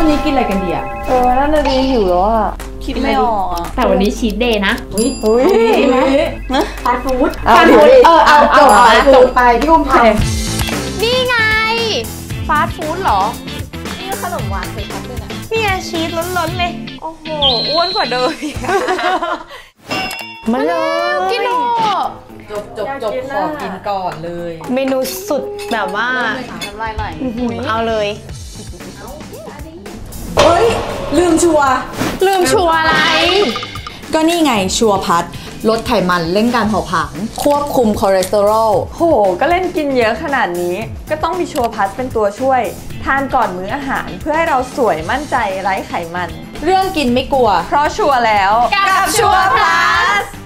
นี้กินอะไรกันดีอ่ะนั่นน่ะดีหิวแล้วอ่ะคิดไม่ออกอ่ะแต่วันนี้ชีทเดย์นะอุ้ยดีไหมฟาสต์ฟู้ดเอาจบไปพี่อุ้มทำนี่ไงฟาสต์ฟู้ดเหรอนี่ขนมหวานใส่ช็อกด้วยนะเนี่ยชีสล้นๆเลยโอ้โหอ้วนกว่าเดิมอีกมาเลยกินโอจบขอกินก่อนเลยเมนูสุดแบบว่าน้ำลายไหลเอาเลยลืมชัวอะไรก็นี่ไงชัวพัดลดไขมันเร่งการเผาผลาญควบคุมคอเลสเตอรอลโหก็เล่นกินเยอะขนาดนี้ก็ต้องมีชัวพัสเป็นตัวช่วยทานก่อนมื้ออาหารเพื่อให้เราสวยมั่นใจไร้ไขมันเรื่องกินไม่กลัวเพราะชัวแล้วกับชัวพลัส